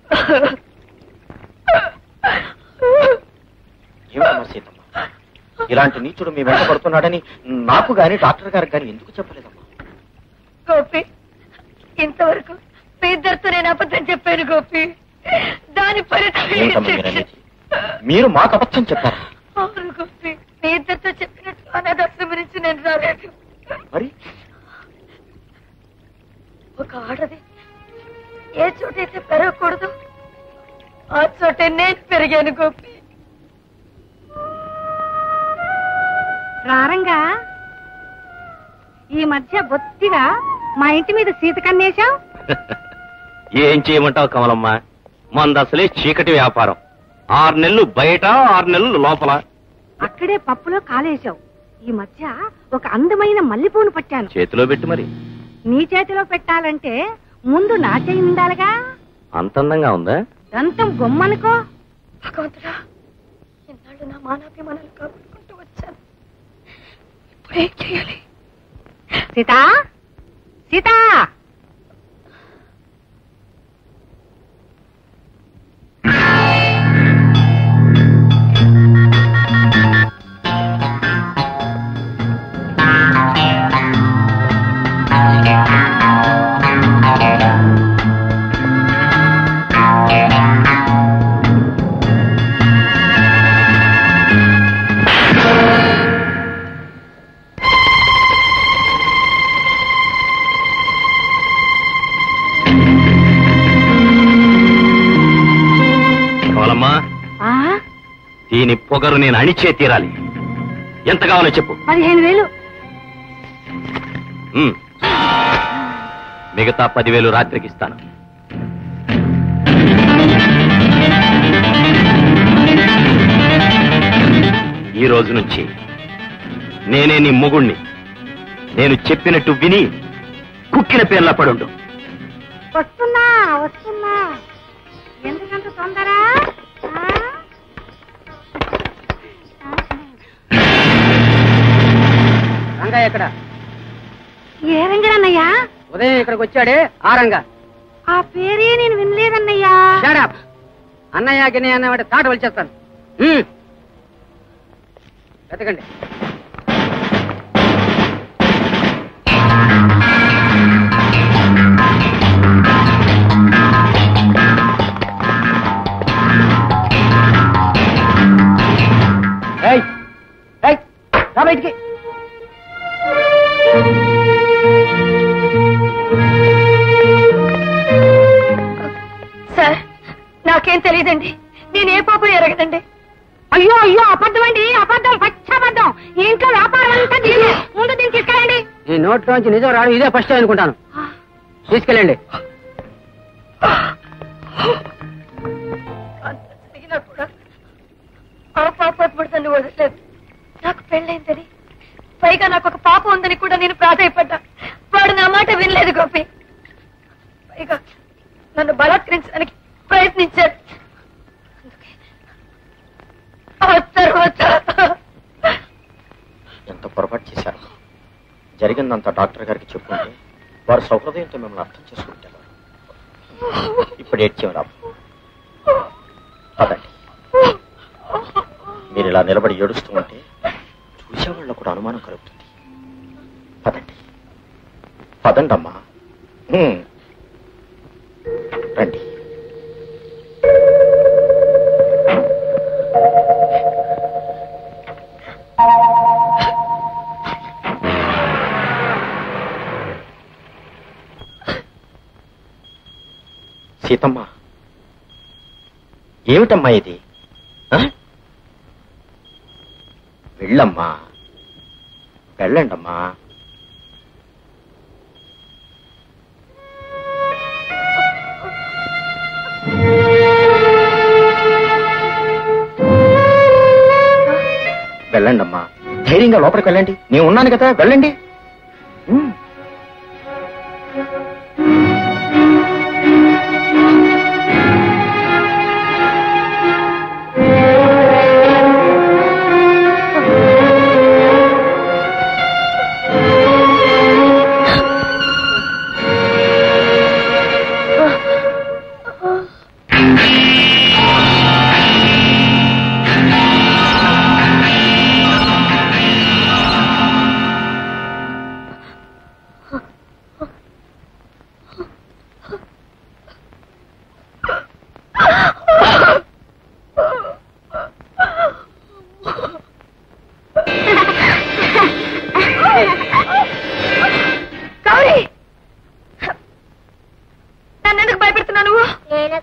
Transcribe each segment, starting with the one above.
ఏమిటమ్మా సీతమ్మ, ఇలాంటి నీచుడు మీ వెంట పడుతున్నాడని నాకు గాని డాక్టర్ గారికి గాని ఎందుకు చెప్పలేదమ్మా? గోపి, ఇంతవరకు మీ ఇద్దరితో నేను అబద్ధం చెప్పాను గోపి. దాని ఫలితం మీరు మాకు అబద్ధం చెప్పారు? అవును గోపి, మీ ఇద్దరితో చెప్పినట్టు అనాథాశ్రమం గురించి నేను రాలేదు. మరి ఒక ఆడది ఏ చోటైతే పెరగకూడదు ఆ చోటే నేను పెరిగాను గోపి. రారంగా ఈ మధ్య బొత్తిగా మా ఇంటి మీద సీత కన్నేశావు. ఏం చేయమంటావు కమలమ్మ, మంది అసలే చీకటి వ్యాపారం. 6 నెలలు బయట 6 నెలలు లోపల. అక్కడే పప్పులో కాలేశావు. ఈ మధ్య ఒక అందమైన మల్లెపూను పట్టాను. చేతిలో పెట్టి మరి. నీ చేతిలో పెట్టాలంటే ముందు నా చేయి ఉండాలిగా. అంత అందంగా ఉందా? దంతం గొమ్మనుకో. భగవంతుడా, ఇన్నాళ్ళు నా మానాభిమానాలు కాపాడుకుంటూ వచ్చాను. ఇప్పుడేం చేయాలి? సీతా, సీతా, దీని పొగరు నేను అణిచే తీరాలి. ఎంత కావాలో చెప్పు. 15,000. మిగతా 10,000 రాత్రికి ఇస్తాను. ఈ రోజు నుంచి నేనే నీ మొగుణ్ణి. నేను చెప్పినట్టు విని కుక్కిన పేర్ల పడుండు. వస్తున్నా వస్తున్నా. ఎందుకంత తొందర? రంగయ్య ఎక్కడ? ఏ రంగడన్నయ్యా? ఉదయం ఇక్కడికి వచ్చాడే ఆ రంగ. ఆ పేరే నేను వినలేదన్నయ్యా. అన్నయ్య గిన్నయ్య అన్నవాడి తాట వచ్చేస్తాను. వెతకండి. బయటికి. సార్, నాకేం తెలియదండి. నేనే పాపం ఎరగదండి. అయ్యో అయ్యో, అబద్ధం అండి, అబద్ధం, పచ్చబద్ధం. ఈ ఇంట్లో వ్యాపారం అంతా దీని ముందు దీన్ని తీసుకెళ్ళండి. ఈ నోట్లోంచి నిజం రాడు ఇదే ఫస్ట్ టైం అనుకుంటాను. తీసుకెళ్ళండి. కూడా ఆ పాపాత్ముడు తను వదలలేదు. నాకు పెళ్ళైందని, పైగా నాకు ఒక పాప ఉందని కూడా నేను ప్రాధాయపడ్డా. వాడు నా మాట వినలేదు గోపి. పైగా నన్ను బలాత్కరించడానికి ప్రయత్నించాడు. ఎంత పొరపాటు చేశారు. జరిగిందంతా డాక్టర్ గారికి చెప్పుకుంటే వారు సౌహృదయంతో మిమ్మల్ని అర్థం చేసుకుంటారు. ఇప్పుడు ఏడ్చేం రాబు. పదండి. మీరు ఇలా నిలబడి ఏడుస్తూ ఉంటే చూసేవాళ్ళకు కూడా అనుమానం కలుగుతుంది. పదండి పదండి అమ్మా. రండి. సీతమ్మ, ఏమిటమ్మా ఇది? వెళ్ళమ్మా, వెళ్ళండమ్మా. వెళ్ళండమ్మా, ధైర్యంగా లోపలికి వెళ్ళండి. నేను ఉన్నాను కదా, వెళ్ళండి.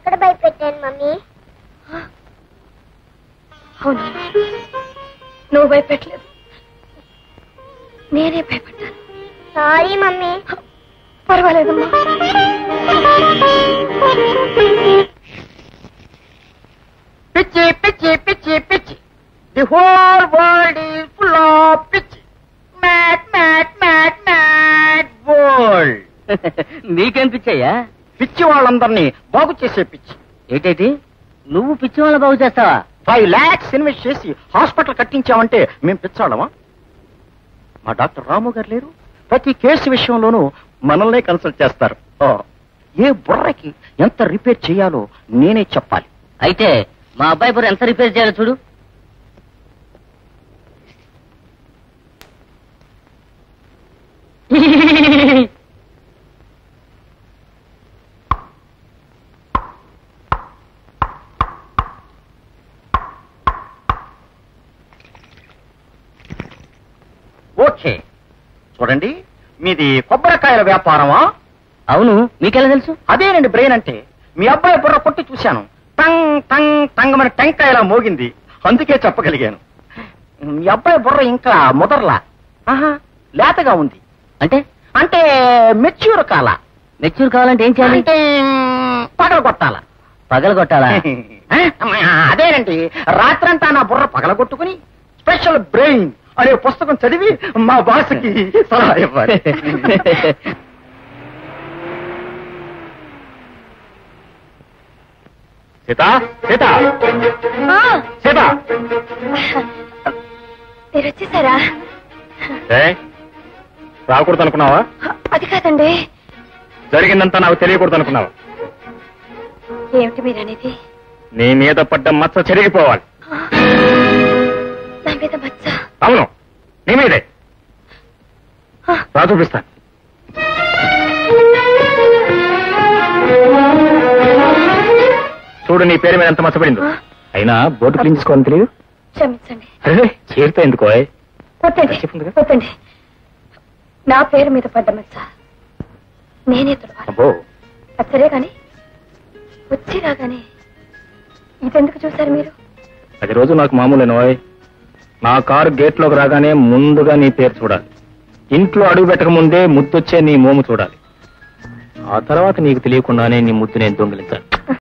ఎక్కడ భయపెట్టాను మమ్మీ? అవునా, నువ్వు భయపెట్టలేదు, నేనే భయపడ్డాను. Sorry mummy. పర్వాలేదమ్మా. పిచ్చి పిచ్చి పిచ్చి పిచ్చి, the whole world is full of పిచ్చి. Mad mad mad mad world. నీకేం పిచ్చయ్యా? పిచ్చి వాళ్ళందరినీ బాగు చేసే పిచ్చి. ఏంటేటి, నువ్వు పిచ్చి వాళ్ళ బాగు చేస్తావా? 5 lakhs ఇన్వెస్ట్ చేసి హాస్పిటల్ కట్టించామంటే మేము పిచ్చాళ్ళమా? మా డాక్టర్ రాము గారు లేరు, ప్రతి కేసు విషయంలోనూ మనల్నే కన్సల్ట్ చేస్తారు. ఏ బుర్రకి ఎంత రిపేర్ చేయాలో నేనే చెప్పాలి. అయితే మా అబ్బాయి బుర్ర ఎంత రిపేర్ చేయాలో చూడు. ఓకే చూడండి, మీది కొబ్బరికాయల వ్యాపారమా? అవును, మీకెలా తెలుసు? అదేనండి బ్రెయిన్ అంటే. మీ అబ్బాయి బుర్ర కొట్టి చూశాను, టంగ్ టంగ్ టంగమని టెంకాయలా మోగింది, అందుకే చెప్పగలిగాను. మీ అబ్బాయి బుర్ర ఇంకా ముదర్లా, లేతగా ఉంది. అంటే అంటే మెచ్యూర్ కాల. మెచ్యూర్ కావాలంటే ఏం చేయాలి? అంటే పగలగొట్టాల. పగలగొట్టాలా? అదేనండి, రాత్రంతా నా బుర్ర పగలగొట్టుకుని స్పెషల్ బ్రెయిన్ అనే పుస్తకం చదివి మా బాస్కి సలహా ఇవ్వాలి. సీత సీత సీత, మీరు వచ్చేసారా? రాకూడదు అనుకున్నావా? అది కాదండి. జరిగిందంతా నాకు తెలియకూడదు అనుకున్నావా? ఏమిటి మీరు అనేది? నీ మీద పడ్డ మచ్చ చెరిగిపోవాలి. నా మీద మచ్చ? అవును, నీ మీదే. రా చూపిస్తాను. చూడు, నీ పేరు మీద ఎంత మచ్చపడిందో. అయినా బోర్డు క్లీన్ చేసుకోవాలని తెలియదు. క్షమించండి. చేరుతా ఎందుకో? వద్దండి వద్దండి, నా పేరు మీద పడ్డ మచ్చ నేనే తుడవాలి. అబ్బో, సరే కాని వచ్చి రాగానే ఇదెందుకు చూశారు మీరు? అది రోజు నాకు మామూలేనోయ్. నా కారు గేట్లోకి రాగానే ముందుగా నీ పేరు చూడాలి, ఇంట్లో అడుగు పెట్టక ముందే ముద్దొచ్చే నీ మోము చూడాలి, ఆ తర్వాత నీకు తెలియకుండానే నీ ముద్దు నేను దొంగిలించాలి.